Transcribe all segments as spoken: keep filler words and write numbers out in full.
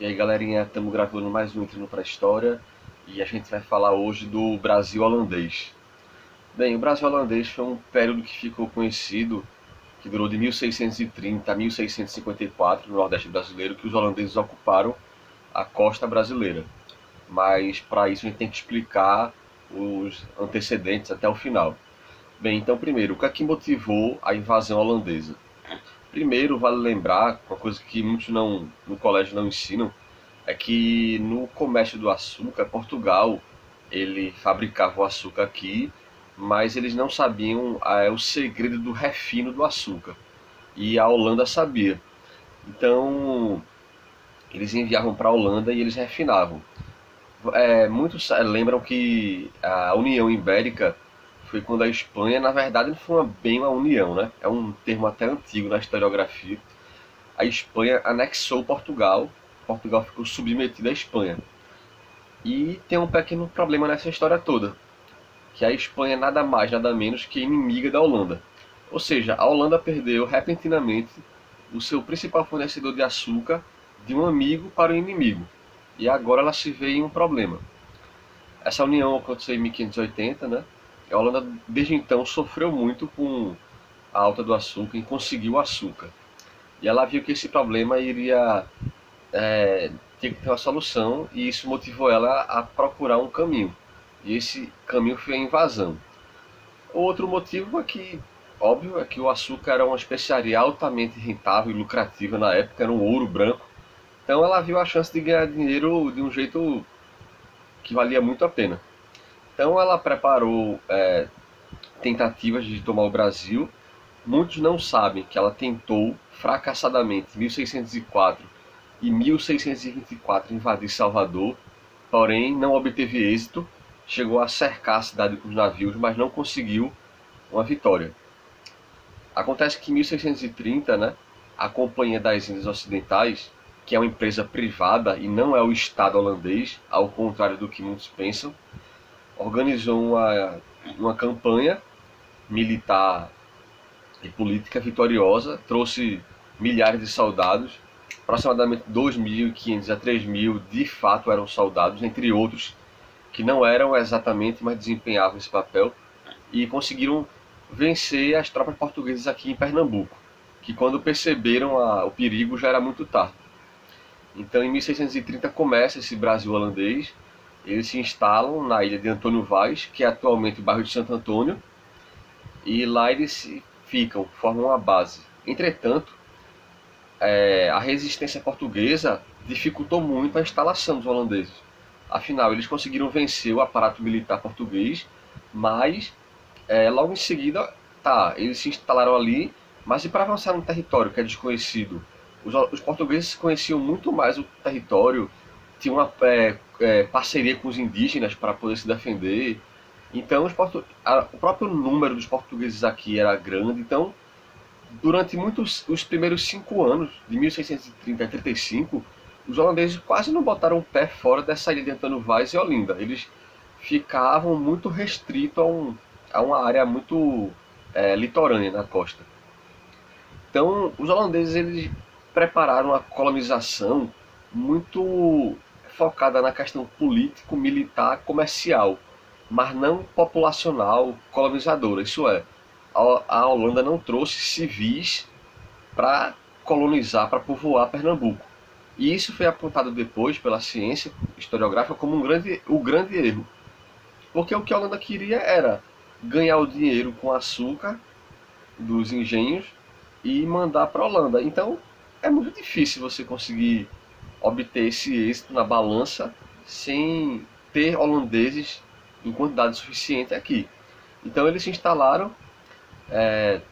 E aí, galerinha, estamos gravando mais um Entrando para a História e a gente vai falar hoje do Brasil holandês. Bem, o Brasil holandês foi um período que ficou conhecido, que durou de mil seiscentos e trinta a mil seiscentos e cinquenta e quatro no Nordeste brasileiro, que os holandeses ocuparam a costa brasileira. Mas para isso a gente tem que explicar os antecedentes até o final. Bem, então primeiro, o que é que motivou a invasão holandesa? Primeiro, vale lembrar, uma coisa que muitos não, no colégio não ensinam, é que no comércio do açúcar, Portugal, ele fabricava o açúcar aqui, mas eles não sabiam ah, o segredo do refino do açúcar. E a Holanda sabia. Então, eles enviavam para a Holanda e eles refinavam. É, muitos eh, lembram que a União Ibérica foi quando a Espanha, na verdade, não foi uma, bem uma união, né? É um termo até antigo na historiografia. A Espanha anexou Portugal, Portugal ficou submetido à Espanha. E tem um pequeno problema nessa história toda, que a Espanha é nada mais, nada menos que inimiga da Holanda. Ou seja, a Holanda perdeu repentinamente o seu principal fornecedor de açúcar de um amigo para o inimigo. E agora ela se vê em um problema. Essa união aconteceu em mil quinhentos e oitenta, né? A Holanda desde então sofreu muito com a alta do açúcar e conseguiu o açúcar. E ela viu que esse problema iria é, ter que ter uma solução e isso motivou ela a procurar um caminho. E esse caminho foi a invasão. Outro motivo é que, óbvio, é que o açúcar era uma especiaria altamente rentável e lucrativa na época, era um ouro branco. Então ela viu a chance de ganhar dinheiro de um jeito que valia muito a pena. Então ela preparou é, tentativas de tomar o Brasil. Muitos não sabem que ela tentou fracassadamente em mil seiscentos e quatro e mil seiscentos e vinte e quatro invadir Salvador, porém não obteve êxito, chegou a cercar a cidade com os navios, mas não conseguiu uma vitória. Acontece que em mil seiscentos e trinta, né, a Companhia das Índias Ocidentais, que é uma empresa privada e não é o Estado holandês, ao contrário do que muitos pensam, organizou uma, uma campanha militar e política vitoriosa, trouxe milhares de soldados, aproximadamente dois mil e quinhentos a três mil de fato eram soldados, entre outros que não eram exatamente, mas desempenhavam esse papel, e conseguiram vencer as tropas portuguesas aqui em Pernambuco, que quando perceberam a, o perigo já era muito tarde. Então em mil seiscentos e trinta começa esse Brasil holandês, eles se instalam na ilha de Antônio Vaz, que é atualmente o bairro de Santo Antônio, e lá eles ficam, formam uma base. Entretanto, é, a resistência portuguesa dificultou muito a instalação dos holandeses. Afinal, eles conseguiram vencer o aparato militar português, mas é, logo em seguida, tá, eles se instalaram ali, mas e para avançar num território que é desconhecido? Os, os portugueses conheciam muito mais o território, tinham uma é, é, parceria com os indígenas para poder se defender. Então, os portu... a, o próprio número dos portugueses aqui era grande. Então, durante muitos os primeiros cinco anos, de mil seiscentos e trinta a trinta e cinco, os holandeses quase não botaram o pé fora dessa ilha de Antônio Vaz e Olinda. Eles ficavam muito restritos a, um, a uma área muito é, litorânea na costa. Então, os holandeses eles prepararam a colonização muito focada na questão político, militar, comercial, mas não populacional, colonizadora. Isso é, a Holanda não trouxe civis para colonizar, para povoar Pernambuco. E isso foi apontado depois pela ciência historiográfica como um grande, o grande erro. Porque o que a Holanda queria era ganhar o dinheiro com açúcar dos engenhos e mandar para a Holanda. Então é muito difícil você conseguir obter esse êxito na balança sem ter holandeses em quantidade suficiente aqui. Então eles se instalaram, é,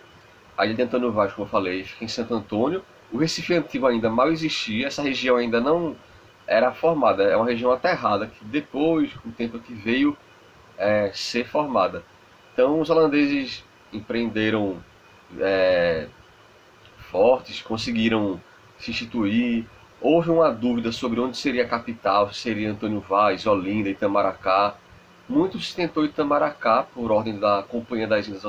a ilha de Antônio Vaz, como eu falei, fica em Santo Antônio. O Recife Antigo ainda mal existia, essa região ainda não era formada, é uma região aterrada, que depois, com o tempo que veio é, ser formada. Então os holandeses empreenderam é, fortes, conseguiram se instituir. Houve uma dúvida sobre onde seria a capital, se seria Antônio Vaz, Olinda, Itamaracá. Muito se tentou Itamaracá por ordem da Companhia das Índias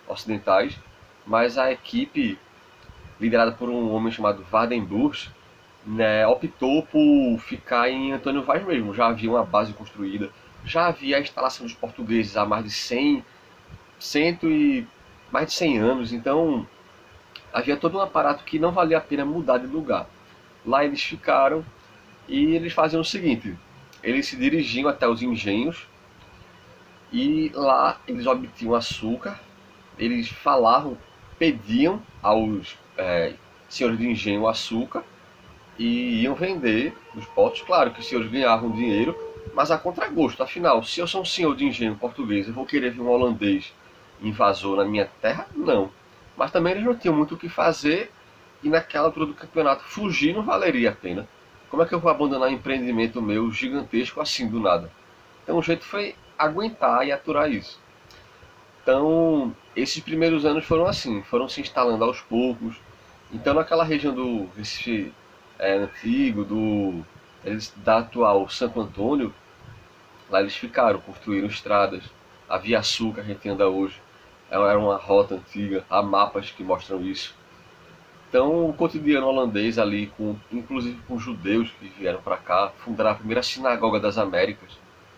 Ocidentais, mas a equipe, liderada por um homem chamado Vardenbusch, né, optou por ficar em Antônio Vaz mesmo. Já havia uma base construída, já havia a instalação dos portugueses há mais de cem, cento e mais de cem anos, então havia todo um aparato que não valia a pena mudar de lugar. Lá eles ficaram e eles faziam o seguinte: eles se dirigiam até os engenhos e lá eles obtinham açúcar, eles falavam, pediam aos é, senhores de engenho açúcar e iam vender os potes. Claro que os senhores ganhavam dinheiro, mas a contragosto. Afinal, se eu sou um senhor de engenho português, eu vou querer ver um holandês invasor na minha terra? Não. Mas também eles não tinham muito o que fazer e naquela altura do campeonato fugir não valeria a pena. Como é que eu vou abandonar um empreendimento meu gigantesco assim do nada? Então o jeito foi aguentar e aturar isso. Então, esses primeiros anos foram assim, foram se instalando aos poucos. Então, naquela região do Recife é, antigo, do, eles, da atual Santo Antônio, lá eles ficaram, construíram estradas, a Via Sul que a gente anda hoje, ela era uma rota antiga, há mapas que mostram isso. Então, o cotidiano holandês ali, com, inclusive com judeus que vieram para cá, fundaram a primeira sinagoga das Américas,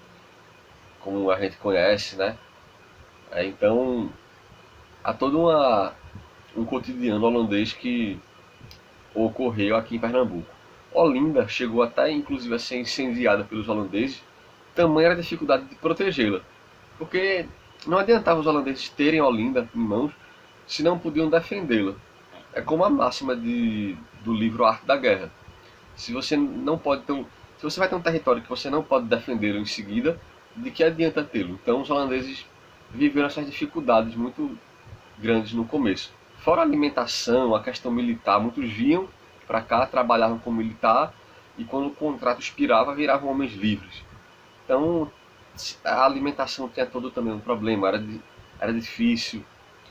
como a gente conhece, né? É, então, há todo uma, um cotidiano holandês que ocorreu aqui em Pernambuco. Olinda chegou até inclusive a ser incendiada pelos holandeses, tamanha era a dificuldade de protegê-la, porque não adiantava os holandeses terem Olinda em mãos se não podiam defendê-la. É como a máxima de, do livro A Arte da Guerra. Se você não pode ter um, se você vai ter um território que você não pode defendê-lo em seguida, de que adianta tê-lo? Então os holandeses viveram essas dificuldades muito grandes no começo. Fora a alimentação, a questão militar, muitos vinham para cá, trabalhavam como militar e quando o contrato expirava viravam homens livres. Então a alimentação tinha todo também um problema, era, era difícil,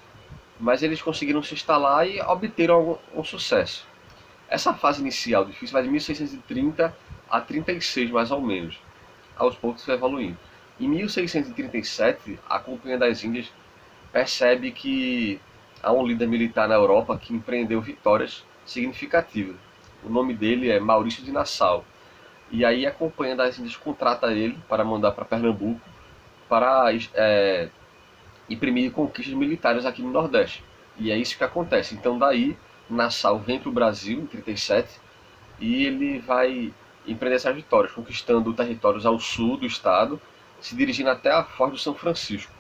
mas eles conseguiram se instalar e obteram um, um sucesso. Essa fase inicial difícil vai de mil seiscentos e trinta a trinta e seis mais ou menos, aos poucos foi evoluindo. Em mil seiscentos e trinta e sete, a Companhia das Índias percebe que há um líder militar na Europa que empreendeu vitórias significativas. O nome dele é Maurício de Nassau. E aí a Companhia das Índias contrata ele para mandar para Pernambuco para é, imprimir conquistas militares aqui no Nordeste. E é isso que acontece. Então daí Nassau vem para o Brasil em trinta e sete e ele vai empreender essas vitórias, conquistando territórios ao sul do estado, se dirigindo até a Foz do São Francisco.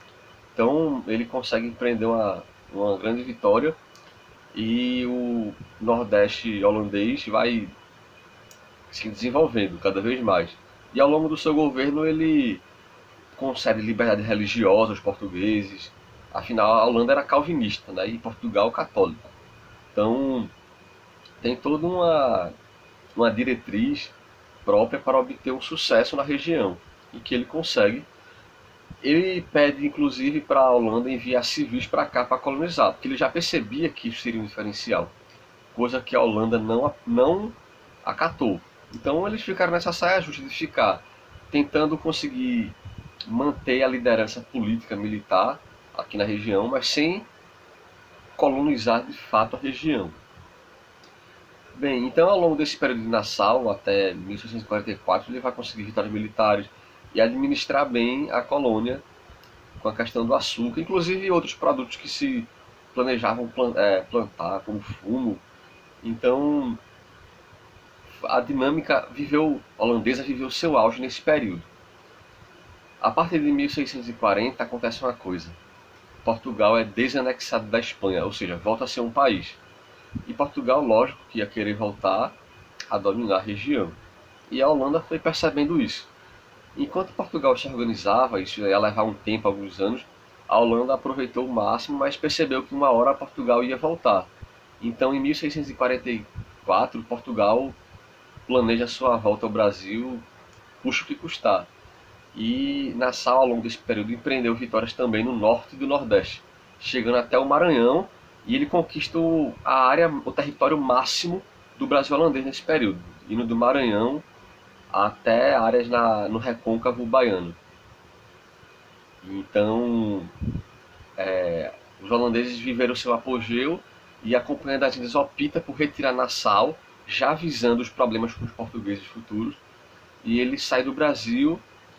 Então ele consegue empreender uma, uma grande vitória e o Nordeste holandês vai se desenvolvendo cada vez mais. E ao longo do seu governo ele concede liberdade religiosa aos portugueses. Afinal, a Holanda era calvinista, né? E Portugal católico. Então tem toda uma, uma diretriz própria para obter um sucesso na região e que ele consegue. Ele pede, inclusive, para a Holanda enviar civis para cá para colonizar, porque ele já percebia que isso seria um diferencial, coisa que a Holanda não, não acatou. Então eles ficaram nessa saia justa de ficar tentando conseguir manter a liderança política militar aqui na região, mas sem colonizar de fato a região. Bem, então ao longo desse período de Nassau, até mil seiscentos e quarenta e quatro, ele vai conseguir vitórias militares e administrar bem a colônia com a questão do açúcar, inclusive outros produtos que se planejavam plantar, como fumo. Então a dinâmica viveu, holandesa viveu seu auge nesse período. A partir de mil seiscentos e quarenta acontece uma coisa. Portugal é desanexado da Espanha, ou seja, volta a ser um país. E Portugal, lógico, que ia querer voltar a dominar a região. E a Holanda foi percebendo isso. Enquanto Portugal se organizava, isso ia levar um tempo, alguns anos, a Holanda aproveitou o máximo, mas percebeu que uma hora Portugal ia voltar. Então, em mil seiscentos e quarenta e quatro, Portugal planeja sua volta ao Brasil, custe o que custar. E Nassau, ao longo desse período, empreendeu vitórias também no norte e do nordeste, chegando até o Maranhão, e ele conquista a área, o território máximo do Brasil holandês nesse período, indo do Maranhão até áreas na, no recôncavo baiano. Então, é, os holandeses viveram seu apogeu e a Companhia das Índias opta por retirar Nassau já visando os problemas com os portugueses futuros, e ele sai do Brasil,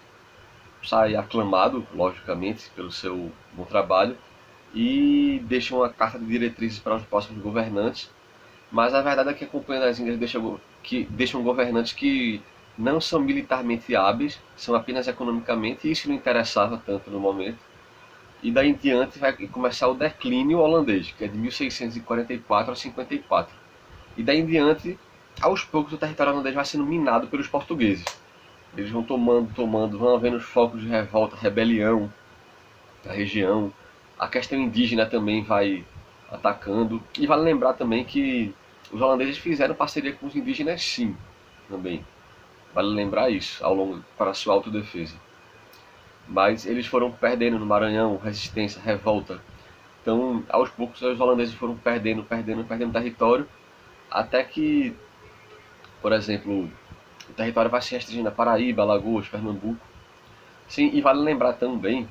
sai aclamado, logicamente, pelo seu bom trabalho, e deixa uma carta de diretrizes para os próximos governantes, mas a verdade é que a Companhia das Índias deixa, que, deixam governantes que não são militarmente hábeis, são apenas economicamente, e isso não interessava tanto no momento. E daí em diante vai começar o declínio holandês, que é de mil seiscentos e quarenta e quatro a cinquenta e quatro. E daí em diante, aos poucos, o território holandês vai sendo minado pelos portugueses. Eles vão tomando, tomando, vão havendo os focos de revolta, rebelião na região. A questão indígena também vai atacando. E vale lembrar também que os holandeses fizeram parceria com os indígenas, sim, também. Vale lembrar isso ao longo para a sua autodefesa. Mas eles foram perdendo no Maranhão, resistência, revolta. Então, aos poucos, os holandeses foram perdendo, perdendo, perdendo território, até que, por exemplo, o território vai se restringindo a Paraíba, Alagoas, Pernambuco. Sim, e vale lembrar também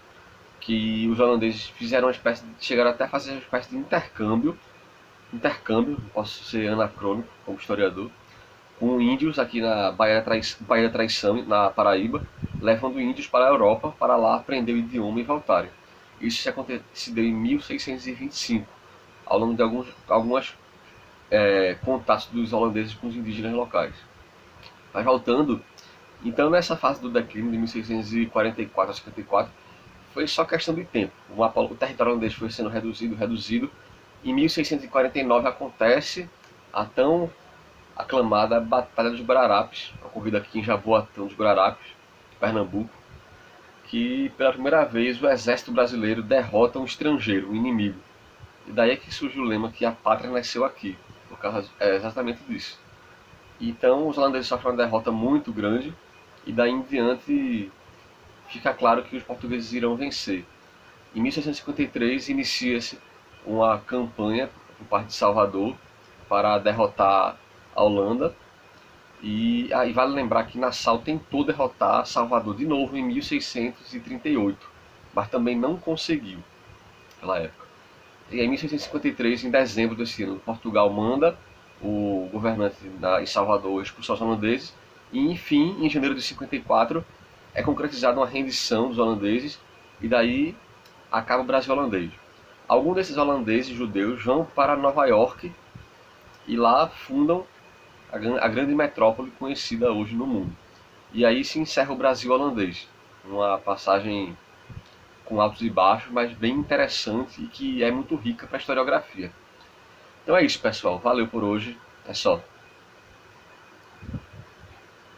que os holandeses fizeram uma espécie de, chegaram até a fazer uma espécie de intercâmbio, intercâmbio, posso ser anacrônico como historiador, com índios aqui na Baía da Traição, na Paraíba, levando índios para a Europa para lá aprender o idioma e voltarem. Isso se aconteceu em mil seiscentos e vinte e cinco, ao longo de alguns algumas, é, contatos dos holandeses com os indígenas locais. Mas voltando, então nessa fase do declínio de mil seiscentos e quarenta e quatro a cinquenta e quatro, foi só questão de tempo. O, mapa, o território holandês foi sendo reduzido, reduzido. Em mil seiscentos e quarenta e nove acontece a tão aclamada Batalha dos Guararapes, ocorrida aqui em Jaboatão dos Guararapes, Pernambuco, que pela primeira vez o exército brasileiro derrota um estrangeiro, um inimigo. E daí é que surge o lema que a pátria nasceu aqui, por causa é exatamente disso. Então os holandeses sofrem uma derrota muito grande, e daí em diante fica claro que os portugueses irão vencer. Em mil seiscentos e cinquenta e três inicia-se uma campanha por parte de Salvador para derrotar a Holanda. E aí vale lembrar que Nassau tentou derrotar Salvador de novo em mil seiscentos e trinta e oito, mas também não conseguiu naquela época. E em mil seiscentos e cinquenta e três, em dezembro desse ano, Portugal manda o governante em Salvador expulsar os holandeses. E enfim, em janeiro de cinquenta e quatro, é concretizada uma rendição dos holandeses, e daí acaba o Brasil holandês. Alguns desses holandeses judeus vão para Nova York e lá fundam a grande metrópole conhecida hoje no mundo. E aí se encerra o Brasil holandês. Uma passagem com altos e baixos, mas bem interessante e que é muito rica para a historiografia. Então é isso, pessoal. Valeu por hoje. É só.